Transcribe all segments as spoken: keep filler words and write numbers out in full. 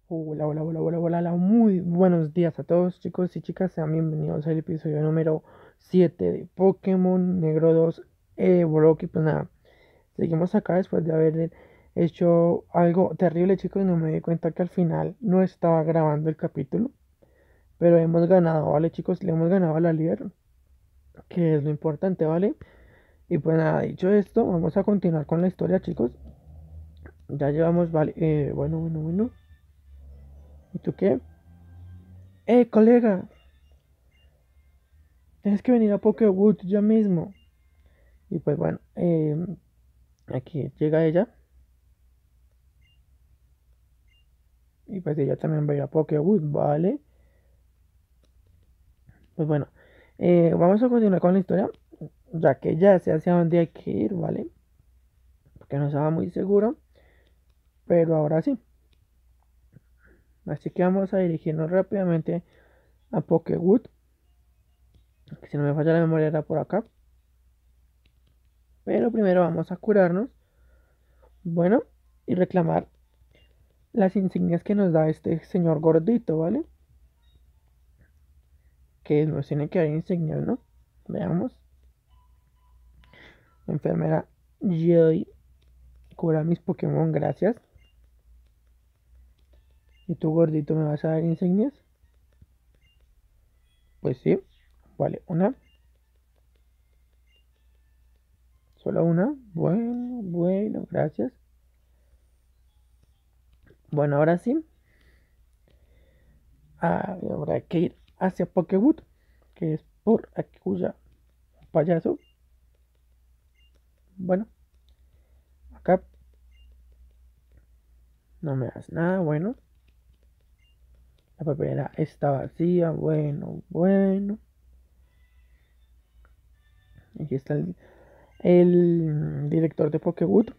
Hola, hola, hola, hola, hola, hola, muy buenos días a todos chicos y chicas, sean bienvenidos al episodio número siete de Pokémon Negro dos Evolok y pues nada, seguimos acá después de haber hecho algo terrible chicos, no me di cuenta que al final no estaba grabando el capítulo, pero hemos ganado, ¿vale chicos? Le hemos ganado a la líder, que es lo importante, ¿vale? Y pues nada, dicho esto, vamos a continuar con la historia chicos, ya llevamos, vale, eh, bueno, bueno, bueno, ¿y tú qué? ¡Eh, colega! Tienes que venir a Pokewood ya mismo. Y pues bueno, eh, aquí llega ella. Y pues ella también va a ir a Pokewood, ¿vale? Pues bueno, eh, vamos a continuar con la historia. Ya que ya sé hacia dónde hay que ir, ¿vale? Porque no estaba muy seguro. Pero ahora sí. Así que vamos a dirigirnos rápidamente a Pokewood. Que si no me falla la memoria era por acá. Pero primero vamos a curarnos. Bueno, y reclamar las insignias que nos da este señor gordito, ¿vale? Que nos tiene que dar insignias, ¿no? Veamos. Enfermera Joy, cura mis Pokémon, gracias. ¿Y tú, gordito, me vas a dar insignias? Pues sí. Vale, una. Solo una. Bueno, bueno, gracias. Bueno, ahora sí. Ah, habrá que ir hacia Pokéwood, que es por aquí cuya payaso. Bueno, acá no me das nada. Bueno, la papelera está vacía. Bueno, bueno. Aquí está el, el director de Pokéwood.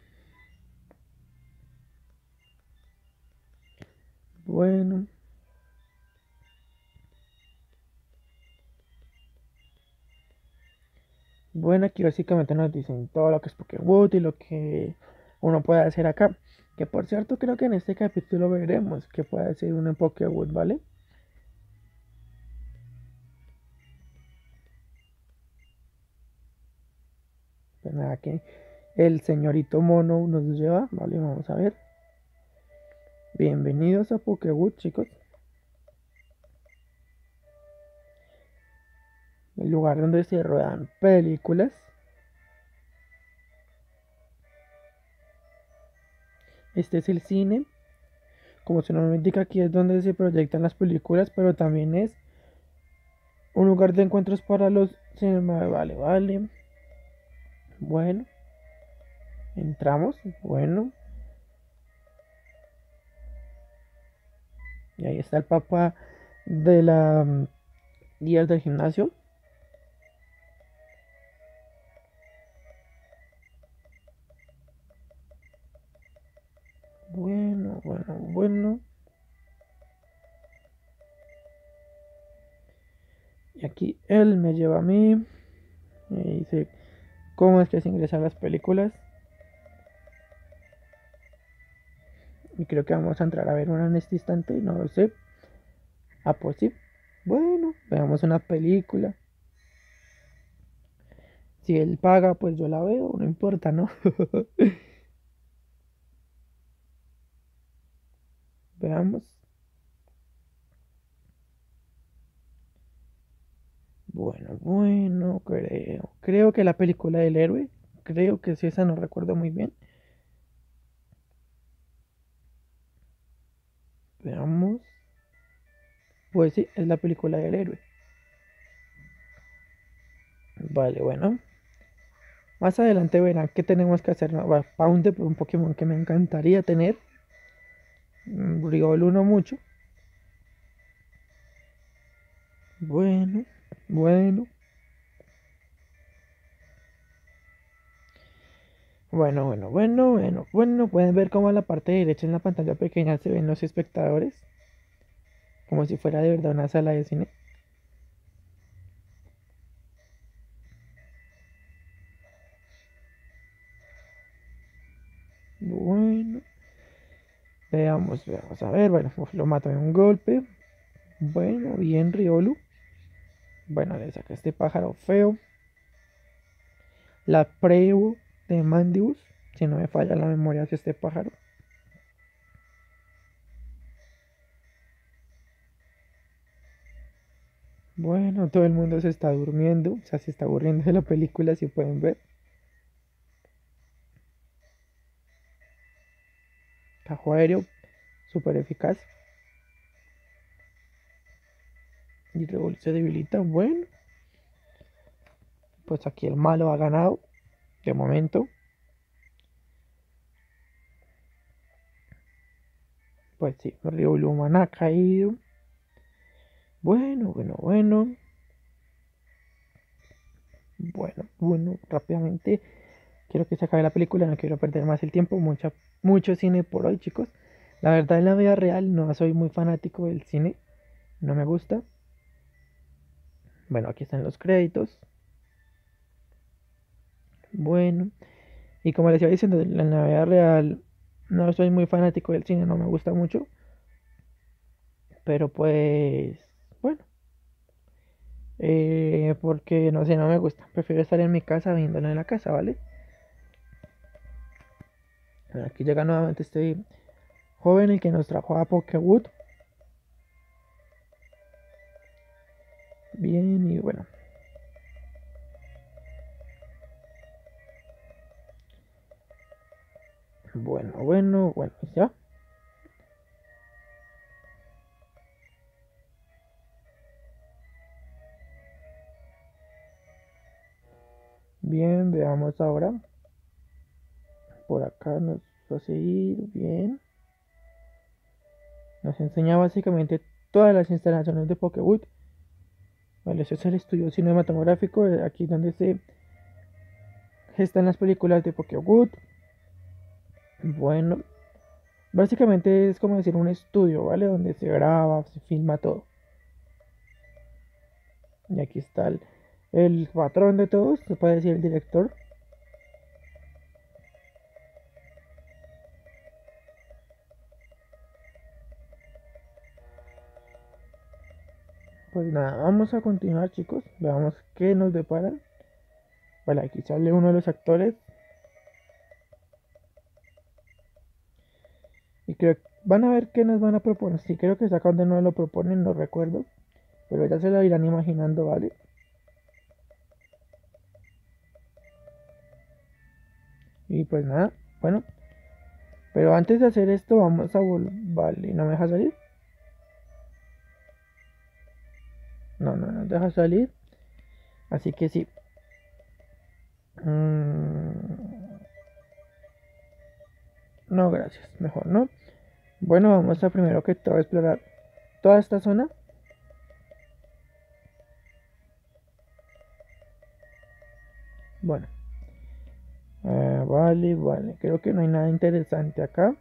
Bueno, bueno, aquí básicamente nos dicen todo lo que es Pokéwood y lo que uno puede hacer acá. Que por cierto, creo que en este capítulo veremos que puede hacer uno en Pokéwood, ¿vale? Pues nada, que el señorito mono nos lleva, ¿vale? Vamos a ver. Bienvenidos a Pokéwood, chicos. El lugar donde se ruedan películas. Este es el cine. Como su nombre indica, aquí es donde se proyectan las películas, pero también es un lugar de encuentros para los cinemas. Vale, vale. Bueno, entramos. Bueno, y ahí está el papá de la mm, líder del gimnasio. Bueno, bueno, bueno. Y aquí él me lleva a mí. Me dice cómo es que se ingresan las películas. Y creo que vamos a entrar a ver una en este instante. No lo sé. Ah, pues sí. Bueno, veamos una película. Si él paga, pues yo la veo. No importa, ¿no? Veamos. Bueno, bueno, creo. Creo que la película del héroe. Creo que sí, esa no recuerdo muy bien. Veamos. Pues sí, es la película del héroe. Vale, bueno. Más adelante verán qué tenemos que hacer. ¿No? Para un, un Pokémon que me encantaría tener. Briol uno mucho. Bueno, bueno. Bueno, bueno, bueno, bueno, bueno. Pueden ver cómo a la parte derecha en la pantalla pequeña se ven los espectadores. Como si fuera de verdad una sala de cine. Bueno. Veamos, veamos, a ver, bueno, uf, lo mato de un golpe. Bueno, bien, Riolu. Bueno, le saca este pájaro feo. La Preu de Mandibus. Si no me falla la memoria de este pájaro. Bueno, todo el mundo se está durmiendo. O sea, se está aburriendo de la película, si pueden ver. Tajo aéreo, súper eficaz. Y Revol se debilita. Bueno, pues aquí el malo ha ganado. De momento. Pues sí, Rioluman ha caído. Bueno, bueno, bueno. Bueno, bueno, rápidamente. Quiero que se acabe la película, no quiero perder más el tiempo. Mucha, mucho cine por hoy, chicos. La verdad, en la vida real no soy muy fanático del cine. No me gusta. Bueno, aquí están los créditos. Bueno, y como les iba diciendo, en la vida real no soy muy fanático del cine, no me gusta mucho. Pero pues, bueno, eh, porque no sé, no me gusta. Prefiero estar en mi casa viéndolo en la casa, ¿vale? Aquí llega nuevamente este joven, el que nos trajo a Pokéwood. Bien, y bueno. Bueno, bueno, bueno, ya. Bien, veamos ahora. Por acá nos va a seguir. Bien. Nos enseña básicamente todas las instalaciones de Pokéwood. Vale, eso es el estudio cinematográfico. eh, Aquí donde se gestan las películas de Pokéwood. Bueno, básicamente es como decir un estudio, ¿vale? Donde se graba, se filma todo. Y aquí está el, el patrón de todos, se puede decir el director. Pues nada, vamos a continuar, chicos. Veamos qué nos deparan. Vale, aquí sale uno de los actores. Y creo que van a ver qué nos van a proponer. Sí, creo que acá donde no lo proponen, no recuerdo. Pero ya se lo irán imaginando, ¿vale? Y pues nada, bueno. Pero antes de hacer esto, vamos a volver. Vale, ¿no me deja salir? No, no, no deja salir. Así que sí. Mm, no, gracias. Mejor no. Bueno, vamos a primero que todo explorar toda esta zona. Bueno, eh, vale, vale. Creo que no hay nada interesante acá.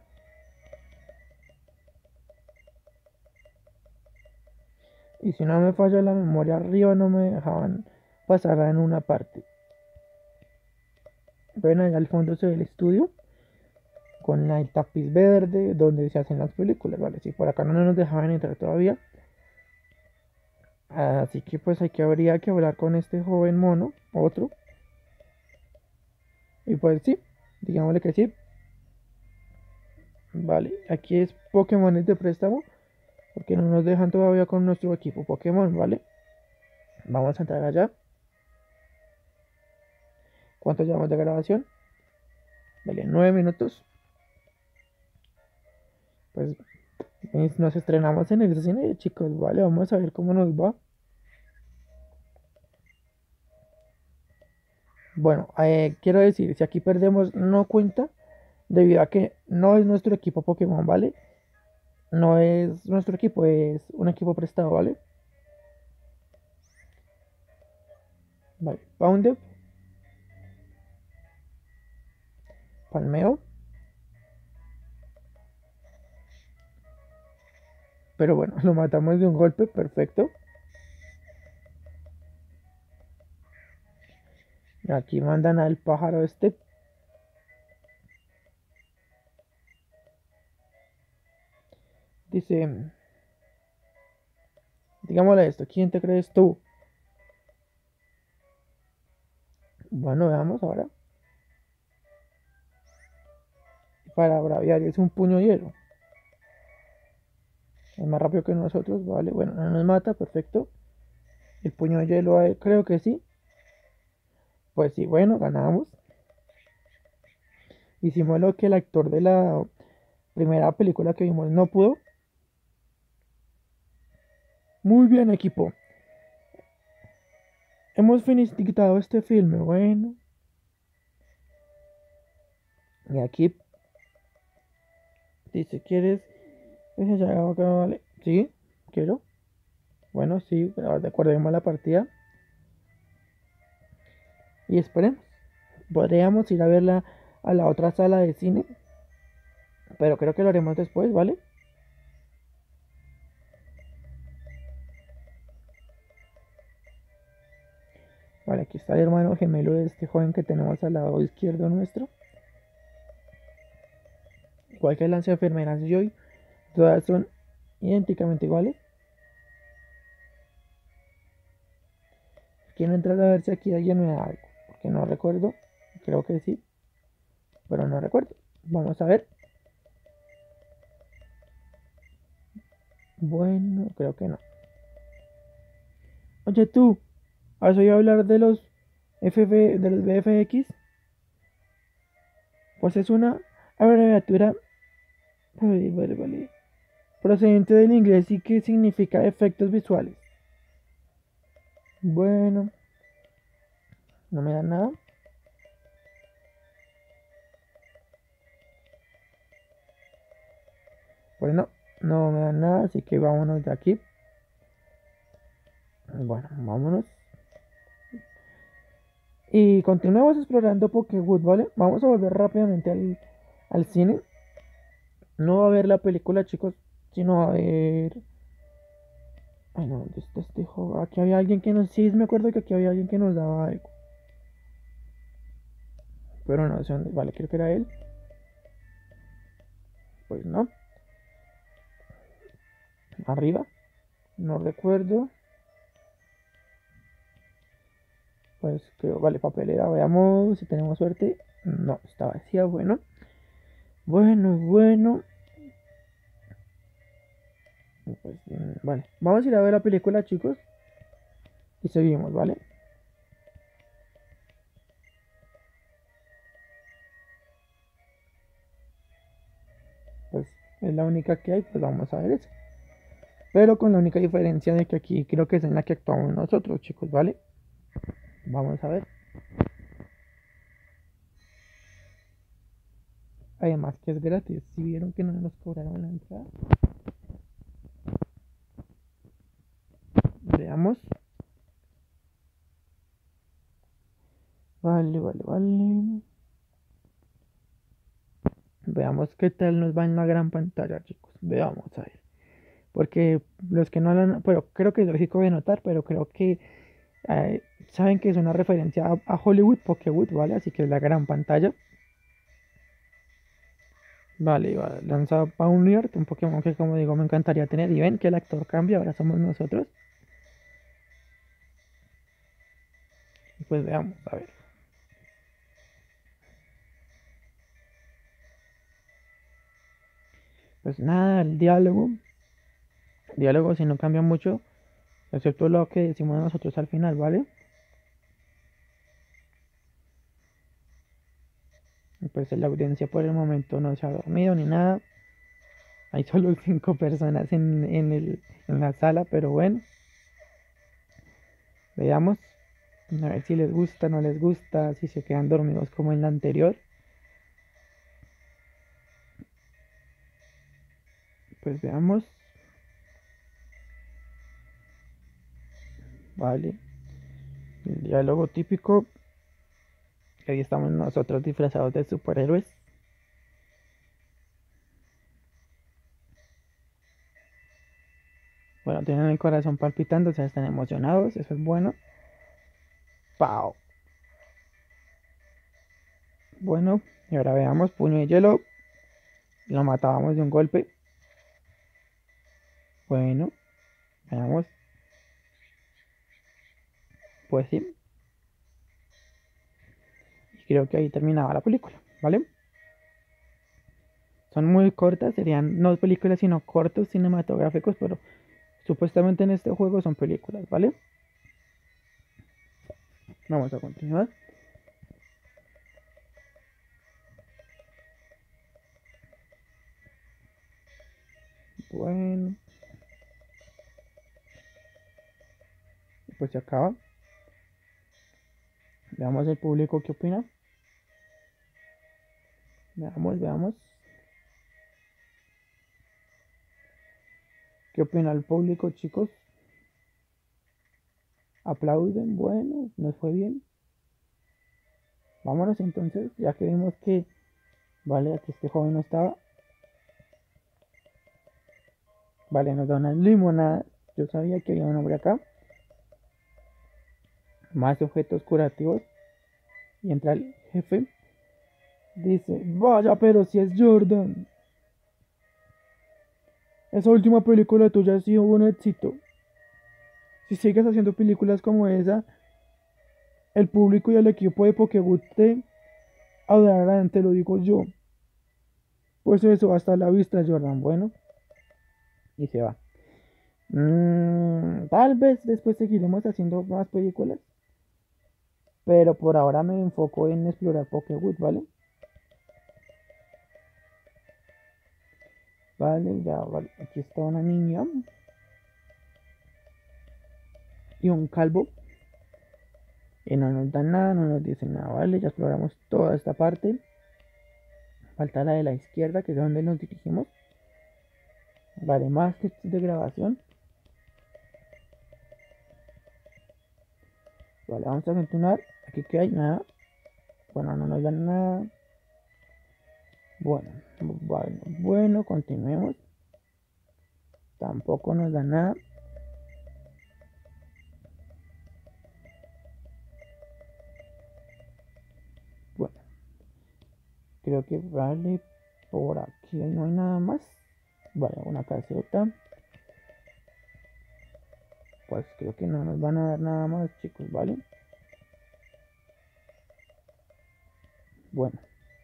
Y si no me falla la memoria, arriba no me dejaban pasar en una parte. Ven allá al fondo se ve el estudio con la- el tapiz verde donde se hacen las películas, ¿vale? Si por acá no nos dejaban entrar todavía. Así que pues hay que habría que hablar con este joven mono, otro. Y pues sí, digámosle que sí. Vale, aquí es Pokémon de préstamo. Porque no nos dejan todavía con nuestro equipo Pokémon, ¿vale? Vamos a entrar allá. ¿Cuánto llevamos de grabación? Vale, nueve minutos. Pues nos estrenamos en el cine, chicos, ¿vale? Vamos a ver cómo nos va. Bueno, eh, quiero decir, si aquí perdemos, no cuenta, debido a que no es nuestro equipo Pokémon, ¿vale? No es nuestro equipo, es un equipo prestado, ¿vale? Vale, Pounded, Palmeo, pero bueno, lo matamos de un golpe, perfecto. Aquí mandan al pájaro este. Dice, digámosle esto, ¿quién te crees tú? Bueno, veamos ahora. Para braviar es un puño de hielo. Es más rápido que nosotros, vale. Bueno, no nos mata, perfecto. El puño de hielo, eh, creo que sí. Pues sí, bueno, ganamos. Hicimos lo que el actor de la primera película que vimos no pudo. Muy bien, equipo. Hemos finiquitado este filme, bueno. Y aquí dice, ¿quieres? Dice, ya, vale. Sí, quiero. Bueno, sí, recordemos la partida. Y esperemos. Podríamos ir a verla a la otra sala de cine. Pero creo que lo haremos después, ¿vale? Vale, aquí está el hermano gemelo de este joven que tenemos al lado izquierdo nuestro. Igual que las enfermeras Joy. Todas son idénticamente iguales. Quiero entrar a ver si aquí alguien me da algo. Porque no recuerdo. Creo que sí. Pero no recuerdo. Vamos a ver. Bueno, creo que no. Oye tú, ¿has oído hablar de los F B, de los V F X? Pues es una abreviatura, vale, vale, vale, procedente del inglés y que significa efectos visuales. Bueno, no me dan nada. Pues no, no me dan nada, así que vámonos de aquí. Bueno, vámonos. Y continuamos explorando Pokéwood, ¿vale? Vamos a volver rápidamente al, al cine. No va a ver la película, chicos, sino a ver. Ay, no, ¿dónde está este juego? Aquí había alguien que nos. Sí, me acuerdo que aquí había alguien que nos daba algo. Pero no sé dónde. Vale, creo que era él. Pues no. Arriba. No recuerdo. Pues creo. Vale, papelera. Veamos si tenemos suerte. No, está vacía. Bueno. Bueno, bueno. Pues, mm, vale. Vamos a ir a ver la película, chicos. Y seguimos, ¿vale? Pues es la única que hay. Pues vamos a ver eso. Pero con la única diferencia de que aquí creo que es en la que actuamos nosotros, chicos, ¿vale? Vamos a ver. Además que es gratis. Si vieron que no nos cobraron la entrada. Veamos. Vale, vale, vale. Veamos qué tal nos va en la gran pantalla, chicos. Veamos a ver. Porque los que no lo han, pero creo que es lógico de notar, pero creo que eh, saben que es una referencia a, a Hollywood, Pokéwood, ¿vale? Así que es la gran pantalla. Vale, va lanzado Pawniard, un Pokémon que como digo me encantaría tener. Y ven que el actor cambia, ahora somos nosotros. Y pues veamos, a ver. Pues nada, el diálogo. Diálogo si no cambia mucho, excepto lo que decimos nosotros al final, ¿vale? Y pues la audiencia por el momento no se ha dormido ni nada. Hay solo cinco personas en, en, el, en la sala, pero bueno, veamos. A ver si les gusta, no les gusta, si se quedan dormidos como en la anterior. Pues veamos. Vale. El diálogo típico. Ahí estamos nosotros disfrazados de superhéroes. Bueno, tienen el corazón palpitando, o sea, están emocionados, eso es bueno. ¡Pau! Bueno, y ahora veamos, puño de hielo. Lo matábamos de un golpe. Bueno, veamos. Pues sí, creo que ahí terminaba la película, ¿vale? Son muy cortas, serían no películas sino cortos cinematográficos, pero supuestamente en este juego son películas, ¿vale? Vamos a continuar. Bueno, pues se acaba. Veamos el público qué opina. Veamos, veamos. ¿Qué opina el público, chicos? ¿Aplauden? Bueno, nos fue bien. Vámonos entonces, ya que vimos que, vale, aquí este joven no estaba. Vale, nos da una limonada. Yo sabía que había un hombre acá. Más objetos curativos. Y entra el jefe. Dice, vaya, pero si es Jordan. Esa última película tuya ha sido un éxito. Si sigues haciendo películas como esa, el público y el equipo de Pokéwood te adorarán, te lo digo yo. Pues eso, hasta la vista, Jordan. Bueno, y se va. Mm, tal vez después seguiremos haciendo más películas. Pero por ahora me enfoco en explorar Pokéwood, ¿vale? Vale, ya, vale. Aquí está una niña y un calvo. Y no nos dan nada, no nos dicen nada, ¿vale? Ya exploramos toda esta parte. Falta la de la izquierda, que es donde nos dirigimos. Vale, más que de grabación. Vale, vamos a continuar. Aquí que hay nada. Bueno, no nos dan nada. Bueno, bueno, bueno, continuemos. Tampoco nos dan nada. Bueno, creo que vale. Por aquí no hay nada más. Vale, una caseta. Pues creo que no nos van a dar nada más, chicos, ¿vale? Bueno.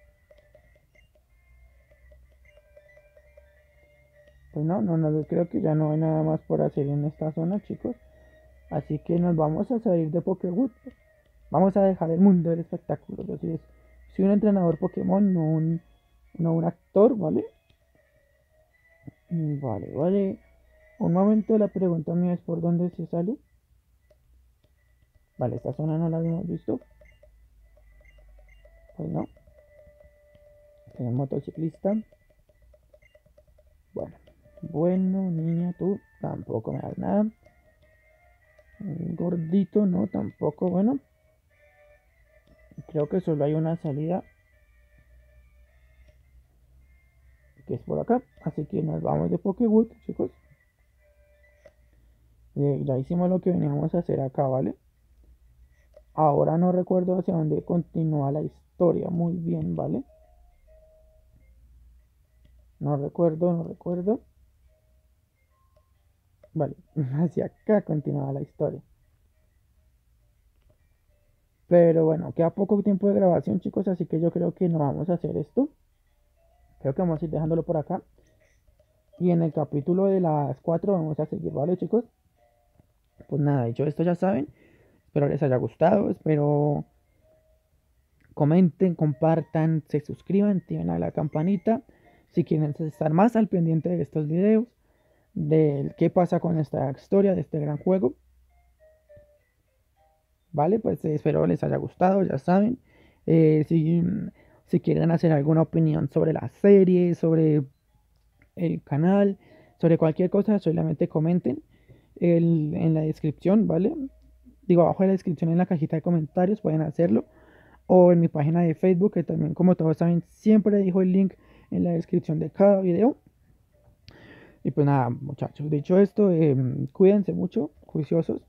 Pues no, no, no, creo que ya no hay nada más por hacer en esta zona, chicos. Así que nos vamos a salir de Pokéwood. Vamos a dejar el mundo del espectáculo. Yo soy, soy un entrenador Pokémon, no un, no un actor, ¿vale? Mm, Vale, vale. Un momento, la pregunta mía es por dónde se sale. Vale, esta zona no la habíamos visto. Pues no. Hay un motociclista. Bueno, bueno, niña, tú tampoco me das nada. Un gordito, no, tampoco, bueno. Creo que solo hay una salida, que es por acá. Así que nos vamos de Pokéwood, chicos. Eh, ya hicimos lo que veníamos a hacer acá, ¿vale? Ahora no recuerdo hacia dónde continúa la historia. Muy bien, ¿vale? No recuerdo, no recuerdo. Vale, hacia acá continúa la historia. Pero bueno, queda poco tiempo de grabación, chicos, así que yo creo que no vamos a hacer esto. Creo que vamos a ir dejándolo por acá. Y en el capítulo de las cuatro vamos a seguir, ¿vale, chicos? Pues nada, dicho esto ya saben. Espero les haya gustado. Espero comenten, compartan, se suscriban, tienen a la campanita. Si quieren estar más al pendiente de estos videos, de qué pasa con esta historia, de este gran juego. Vale, pues eh, espero les haya gustado, ya saben. Eh, si, si quieren hacer alguna opinión sobre la serie, sobre el canal, sobre cualquier cosa, solamente comenten el, en la descripción, ¿vale? Digo, abajo de la descripción en la cajita de comentarios pueden hacerlo. O en mi página de Facebook, que también, como todos saben, siempre dejo el link en la descripción de cada video. Y pues nada, muchachos, dicho esto, eh, cuídense mucho, juiciosos.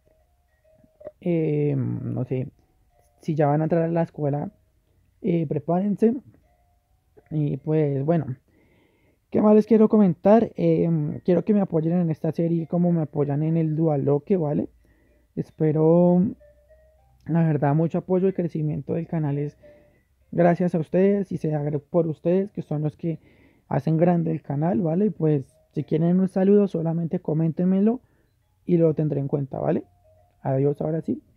Eh, no sé, si ya van a entrar a la escuela, eh, prepárense. Y pues bueno, ¿Qué más les quiero comentar? Em, quiero que me apoyen en esta serie como me apoyan en el Dualoque, ¿vale? Espero, la verdad, mucho apoyo y crecimiento del canal es gracias a ustedes y se haga por ustedes, que son los que hacen grande el canal, ¿vale? Y pues si quieren un saludo, solamente coméntenmelo y lo tendré en cuenta, ¿vale? Adiós, ahora sí.